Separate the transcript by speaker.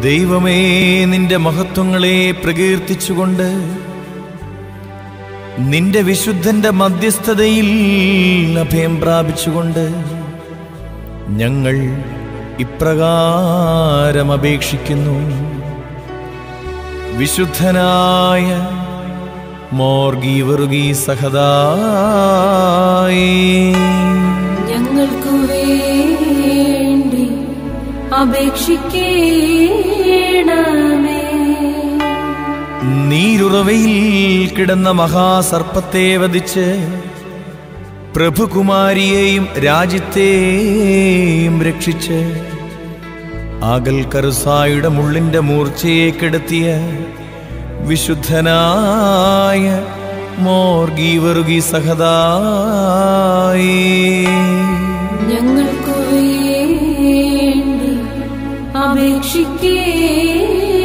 Speaker 1: ദൈവമേ, നിന്റെ മഹത്വങ്ങളെ പ്രകീർത്തിച്ചുകൊണ്ട് നിന്റെ വിശുദ്ധന്റെ മധ്യസ്ഥതയിൽ അഭയം പ്രാപിച്ചുകൊണ്ട് ഞങ്ങൾ ഇപ്രകാരം അപേക്ഷിക്കുന്നു. വിശുദ്ധനായ മോർഗീവറുഗീ സഹദായേ,
Speaker 2: ഞങ്ങൾക്കു വേണ്ടി അപേക്ഷിക്കണമേ.
Speaker 1: നീരുറവയിൽ കിടന്ന മഹാസർപ്പത്തെ വധിച്ച് പ്രഭുകുമാരിയെയും രാജ്യത്തെയും രക്ഷിച്ച് ആഗൽ കറുസായുടെ മുള്ളിന്റെ മൂർച്ചയെ കെടുത്തിയ വിശുദ്ധനായ മോർഗീവറുഗീ സഹദായേ,
Speaker 2: ഞങ്ങൾക്കു വേണ്ടി അപേക്ഷിക്കണമേ.